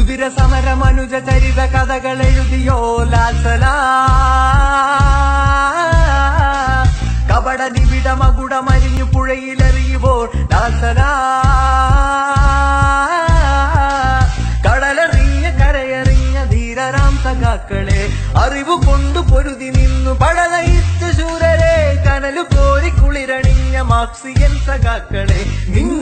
കുതിര സമര മനുജ ചരിത കഥകൾ എഴുതിയോ ലാൽസലാ കപട നിബിഡ മകുട മരിഞ്ഞു പുഴയിലെറിയുവോൾ ലാൽസലാ കടലെറിഞ്ഞ കരയെറിഞ്ഞ ധീരരാം സഖാക്കളെ അറിവു കൊണ്ടു പൊരുതി നിന്നു പടനയിച്ച ശൂരരെ കനലു കോരി കുളിരണിഞ്ഞ മാർക്സിയൻ സഖാക്കളെ